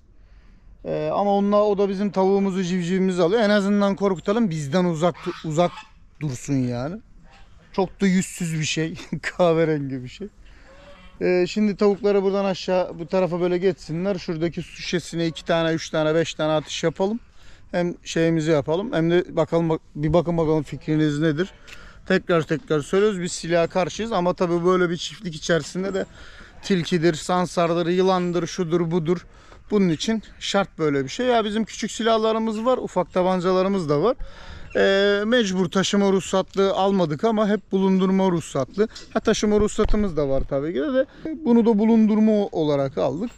Ama o da bizim tavuğumuzu, civcivimizi alıyor. En azından korkutalım, bizden uzak dursun yani. Çok da yüzsüz bir şey. Kahverengi bir şey. Şimdi tavukları buradan aşağı bu tarafa böyle geçsinler. Şuradaki su şişesine 2 tane, 3 tane, 5 tane atış yapalım. Hem şeyimizi yapalım, hem de bakın bakalım fikriniz nedir. Tekrar söylüyoruz, biz silaha karşıyız ama tabii böyle bir çiftlik içerisinde de tilkidir, sansardır, yılandır, şudur budur. Bunun için şart böyle bir şey. Ya bizim küçük silahlarımız var, ufak tabancalarımız da var. Mecbur taşıma ruhsatlı almadık ama hep bulundurma ruhsatlı. Taşıma ruhsatımız da var tabii ki de. Bunu da bulundurma olarak aldık.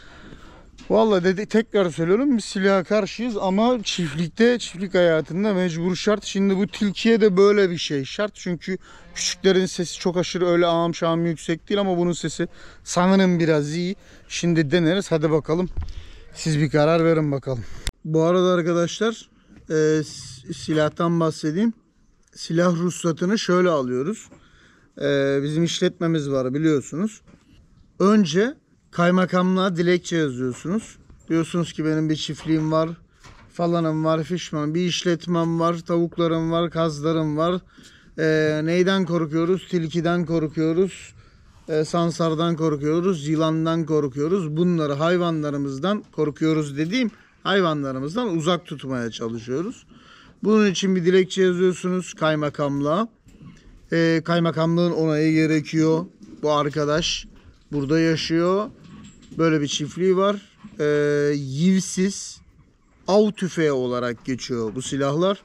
Vallahi tekrar söylüyorum, biz silaha karşıyız ama çiftlik hayatında mecbur şart. Şimdi bu tilkiye de böyle bir şey şart. Çünkü küçüklerin sesi çok aşırı öyle ağam şam yüksek değil ama bunun sesi sanırım biraz iyi. Şimdi deneriz, hadi bakalım. Siz bir karar verin bakalım. Bu arada arkadaşlar silahtan bahsedeyim. Silah ruhsatını şöyle alıyoruz. Bizim işletmemiz var biliyorsunuz. Önce Kaymakamlığa dilekçe yazıyorsunuz. Diyorsunuz ki benim bir çiftliğim var, falanım var, fişman, bir işletmem var, tavuklarım var, kazlarım var. Neyden korkuyoruz? Tilkiden korkuyoruz, sansardan korkuyoruz, yılandan korkuyoruz. Bunları hayvanlarımızdan korkuyoruz dediğim hayvanlarımızdan uzak tutmaya çalışıyoruz. Bunun için bir dilekçe yazıyorsunuz kaymakamlığa. Kaymakamlığın onayı gerekiyor. Bu arkadaş burada yaşıyor. Böyle bir çiftliği var. Yivsiz av tüfeği olarak geçiyor bu silahlar.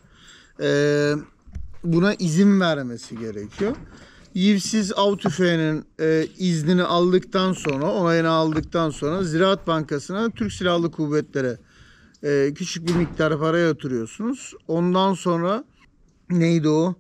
Buna izin vermesi gerekiyor. Yivsiz av tüfeğinin iznini aldıktan sonra, onayını aldıktan sonra Ziraat Bankası'na Türk Silahlı Kuvvetlere küçük bir miktar para yatırıyorsunuz. Ondan sonra neydi o?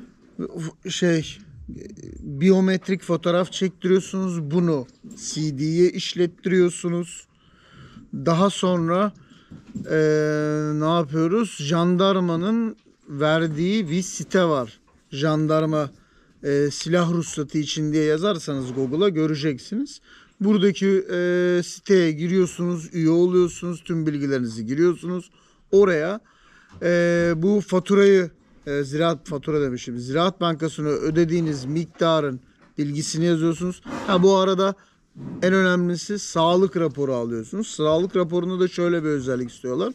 Biyometrik fotoğraf çektiriyorsunuz. Bunu CD'ye işlettiriyorsunuz. Daha sonra ne yapıyoruz? Jandarmanın verdiği bir site var. Jandarma silah ruhsatı için diye yazarsanız Google'a göreceksiniz. Buradaki siteye giriyorsunuz, üye oluyorsunuz, tüm bilgilerinizi giriyorsunuz. Oraya bu faturayı Ziraat Bankası'na ödediğiniz miktarın bilgisini yazıyorsunuz. Bu arada en önemlisi sağlık raporu alıyorsunuz. Sağlık raporunda da şöyle bir özellik istiyorlar.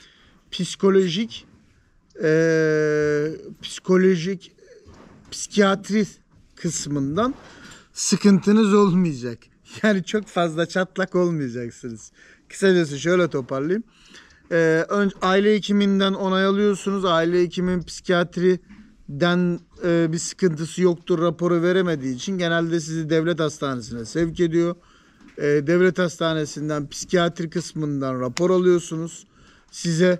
Psikiyatri kısmından sıkıntınız olmayacak. Yani çok fazla çatlak olmayacaksınız. Kısacası şöyle toparlayayım. Önce aile hekiminden onay alıyorsunuz. Aile hekimin psikiyatriden bir sıkıntısı yoktur raporu veremediği için genelde sizi devlet hastanesine sevk ediyor. Devlet hastanesinden psikiyatri kısmından rapor alıyorsunuz. Size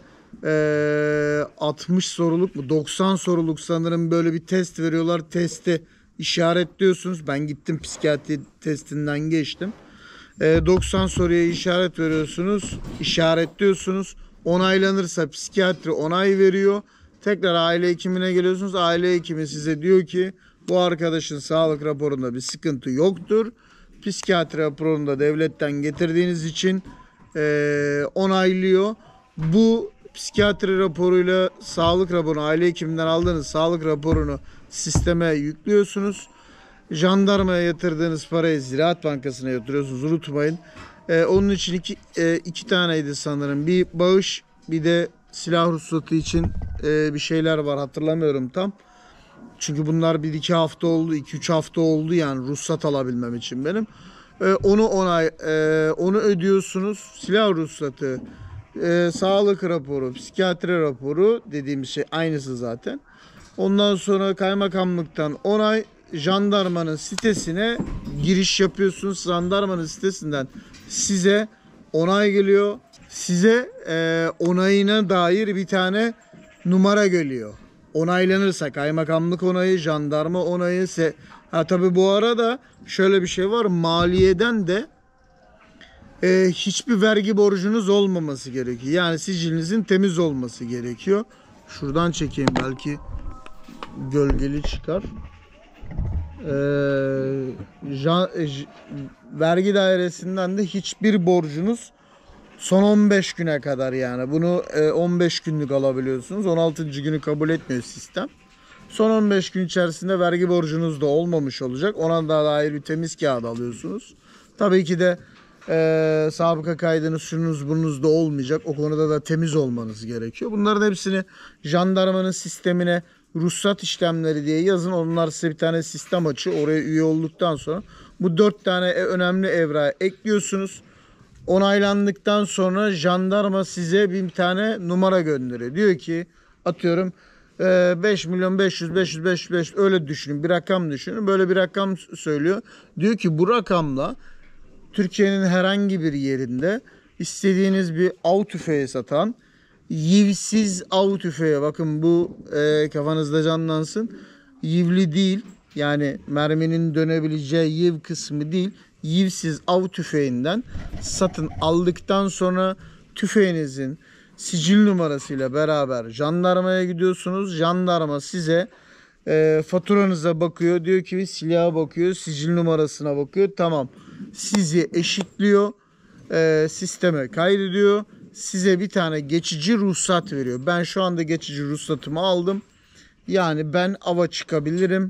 60 soruluk mu 90 soruluk sanırım böyle bir test veriyorlar. Testi işaretliyorsunuz. Ben gittim psikiyatri testinden geçtim. 90 soruya işaret veriyorsunuz. İşaretliyorsunuz. Onaylanırsa psikiyatri onay veriyor. Tekrar aile hekimine geliyorsunuz. Aile hekimi size diyor ki bu arkadaşın sağlık raporunda bir sıkıntı yoktur. Psikiyatri raporunu da devletten getirdiğiniz için onaylıyor. Bu psikiyatri raporuyla sağlık raporunu, aile hekiminden aldığınız sağlık raporunu sisteme yüklüyorsunuz. Jandarmaya yatırdığınız parayı Ziraat Bankası'na yatırıyorsunuz. Unutmayın. Onun için iki taneydi sanırım. Bir bağış, bir de silah ruhsatı için bir şeyler var. Hatırlamıyorum tam. Çünkü bunlar 1-2 hafta oldu. 2-3 hafta oldu yani ruhsat alabilmem için benim. Onu ödüyorsunuz. Silah ruhsatı, sağlık raporu, psikiyatri raporu dediğimiz şey aynısı zaten. Ondan sonra kaymakamlıktan onay, jandarmanın sitesine giriş yapıyorsunuz. Jandarmanın sitesinden size onay geliyor. Size onayına dair bir tane numara geliyor. Onaylanırsa kaymakamlık onayı, jandarma onayı. Tabi bu arada şöyle bir şey var. Maliyeden de hiçbir vergi borcunuz olmaması gerekiyor. Yani sicilinizin temiz olması gerekiyor. Şuradan çekeyim belki gölgeli çıkar. Vergi dairesinden de hiçbir borcunuz son 15 güne kadar yani bunu 15 günlük alabiliyorsunuz. 16. günü kabul etmiyor sistem. Son 15 gün içerisinde vergi borcunuz da olmamış olacak. Ona da dair bir temiz kağıt alıyorsunuz. Tabii ki de sabıka kaydınız, şunuz bununuz da olmayacak. O konuda da temiz olmanız gerekiyor. Bunların hepsini jandarmanın sistemine ruhsat işlemleri diye yazın. Onlar size bir tane sistem açıyor. Oraya üye olduktan sonra bu 4 tane önemli evrağı ekliyorsunuz. Onaylandıktan sonra jandarma size bir tane numara gönderiyor. Diyor ki atıyorum 5.500.000 öyle düşünün, bir rakam düşünün. Böyle bir rakam söylüyor. Diyor ki bu rakamla Türkiye'nin herhangi bir yerinde istediğiniz bir av tüfeği satan yivsiz av tüfeği, bakın bu kafanızda canlansın, yivli değil yani merminin dönebileceği yiv kısmı değil, yivsiz av tüfeğinden satın aldıktan sonra tüfeğinizin sicil numarasıyla beraber jandarmaya gidiyorsunuz. Jandarma size Faturanıza bakıyor. Diyor ki silaha bakıyor. Sicil numarasına bakıyor. Tamam. Sizi eşitliyor. Sisteme kaydediyor. Size bir tane geçici ruhsat veriyor. Ben şu anda geçici ruhsatımı aldım. Yani ben ava çıkabilirim.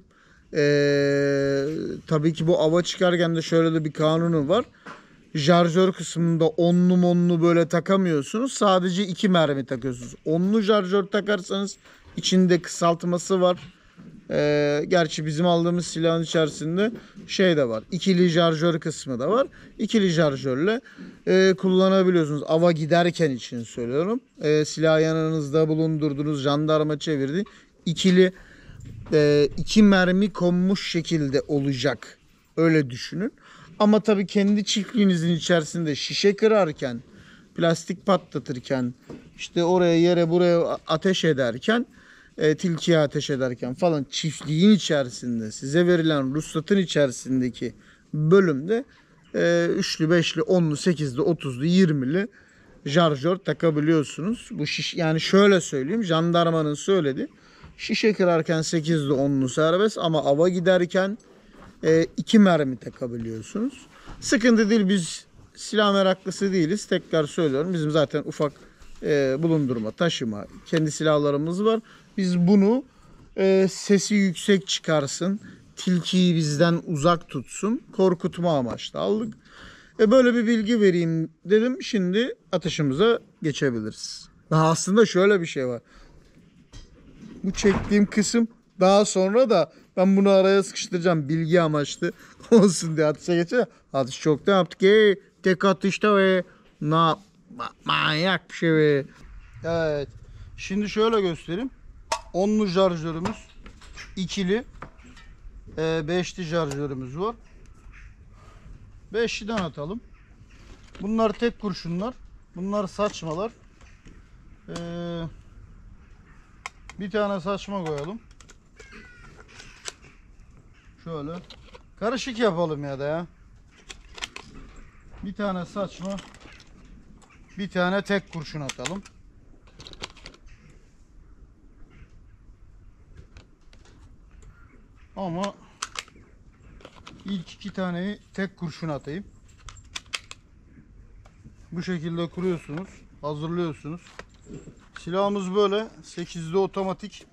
Tabii ki bu ava çıkarken de şöyle de bir kanunu var. Şarjör kısmında onlu monlu böyle takamıyorsunuz. Sadece 2 mermi takıyorsunuz. Onlu şarjör takarsanız içinde kısaltması var. Gerçi bizim aldığımız silahın içerisinde şey de var. İkili şarjör kısmı da var. İkili şarjörle kullanabiliyorsunuz. Ava giderken için söylüyorum. Silah yanınızda bulundurdunuz. Jandarma çevirdi. İkili 2 mermi konmuş şekilde olacak. Öyle düşünün. Ama tabii kendi çiftliğinizin içerisinde şişe kırarken, plastik patlatırken, işte oraya yere buraya ateş ederken, tilkiye ateş ederken falan çiftliğin içerisinde size verilen ruhsatın içerisindeki bölümde 3'lü, 5'li, 10'lu, 8'li, 30'lu, 20'li şarjör takabiliyorsunuz. Bu yani şöyle söyleyeyim, jandarmanın söyledi. Şişe kırarken 8'li, 10'lu serbest ama ava giderken 2 mermi takabiliyorsunuz. Sıkıntı değil, biz silah meraklısı değiliz. Tekrar söylüyorum, bizim zaten ufak bulundurma, taşıma, kendi silahlarımız var. Biz bunu sesi yüksek çıkarsın, tilkiyi bizden uzak tutsun, korkutma amaçlı aldık. Böyle bir bilgi vereyim dedim. Şimdi atışımıza geçebiliriz. Daha aslında şöyle bir şey var. Bu çektiğim kısım daha sonra da ben bunu araya sıkıştıracağım bilgi amaçlı olsun diye atışa geçelim. Atış çok da yaptık. Tek atışta ve manyak bir şey be. Evet. Şimdi şöyle göstereyim. 10'lu şarjörümüz, ikili, 5'li şarjörümüz var. 5'liden atalım. Bunlar tek kurşunlar. Bunlar saçmalar. Bir tane saçma koyalım. Şöyle. Karışık yapalım ya da ya. Bir tane saçma. Bir tane tek kurşun atalım. Ama ilk 2 taneyi tek kurşun atayım. Bu şekilde kuruyorsunuz. Hazırlıyorsunuz. Silahımız böyle. 8'li otomatik.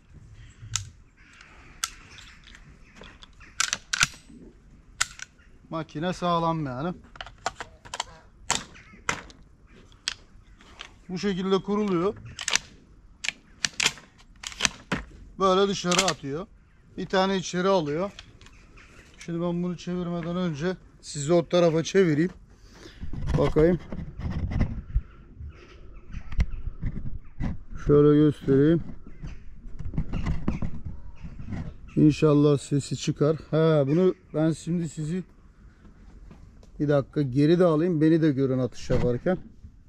Makine sağlam yani. Bu şekilde kuruluyor. Böyle dışarı atıyor. Bir tane içeri alıyor. Şimdi ben bunu çevirmeden önce sizi o tarafa çevireyim. Bakayım. Şöyle göstereyim. İnşallah sesi çıkar. Bunu ben şimdi sizi bir dakika geri de alayım. Beni de görün atış yaparken.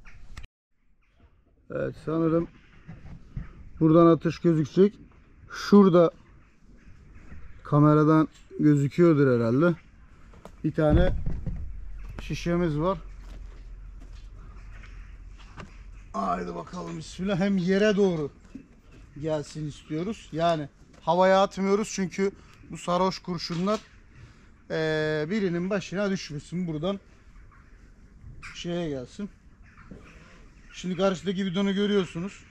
Evet, sanırım buradan atış gözükecek. Şurada kameradan gözüküyordur herhalde. Bir tane şişemiz var. Haydi bakalım bismillah. Hem yere doğru gelsin istiyoruz. Yani havaya atmıyoruz çünkü bu sarhoş kurşunlar birinin başına düşmesin. Buradan şeye gelsin. Şimdi karşıdaki bidonu görüyorsunuz.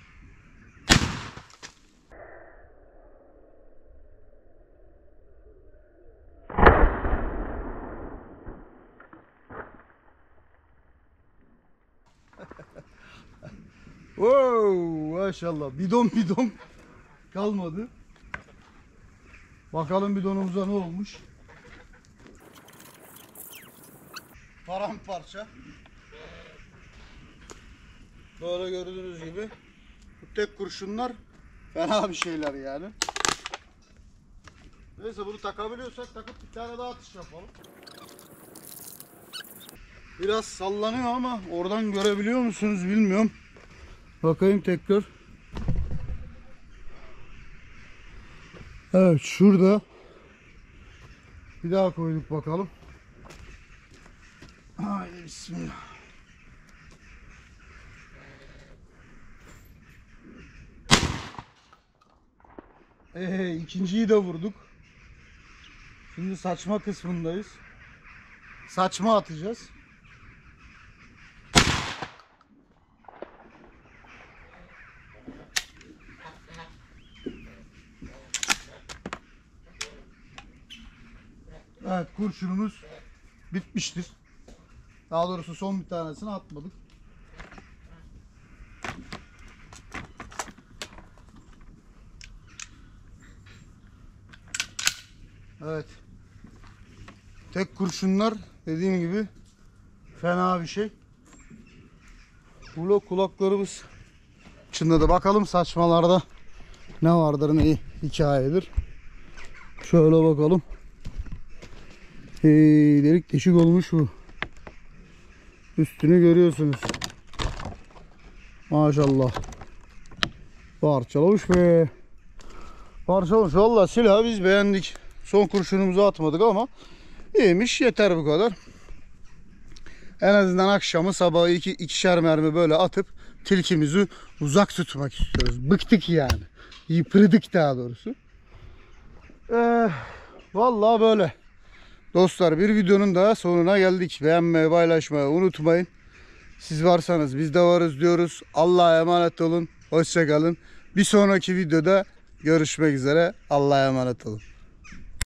Wow, maşallah. Bidon kalmadı. Bakalım bidonumuza ne olmuş. Paramparça. Böyle gördüğünüz gibi. Bu tek kurşunlar fena bir şeyler yani. Neyse, bunu takabiliyorsak takıp bir tane daha atış yapalım. Biraz sallanıyor ama oradan görebiliyor musunuz bilmiyorum. Bakayım tekrar. Evet, şurada. Bir daha koyduk bakalım. Haydi bismillah. İkinciyi de vurduk. Şimdi saçma kısmındayız. Saçma atacağız. Evet, kurşunumuz bitmiştir. Daha doğrusu son bir tanesini atmadık. Evet. Tek kurşunlar dediğim gibi fena bir şey. Kulaklarımız çınladı. Bakalım saçmalarda ne vardır, ne hikayedir. Şöyle bakalım. Delik deşik olmuş bu. Üstünü görüyorsunuz. Maşallah. Parçalamış be. Parçalamış. Vallahi silahı biz beğendik. Son kurşunumuzu atmadık ama iyiymiş, yeter bu kadar. En azından akşamı sabahı ikişer mermi böyle atıp tilkimizi uzak tutmak istiyoruz. Bıktık yani. Yıpırdık daha doğrusu. Vallahi böyle. Dostlar, bir videonun daha sonuna geldik. Beğenmeyi, paylaşmayı unutmayın. Siz varsanız biz de varız diyoruz. Allah'a emanet olun. Hoşça kalın. Bir sonraki videoda görüşmek üzere. Allah'a emanet olun.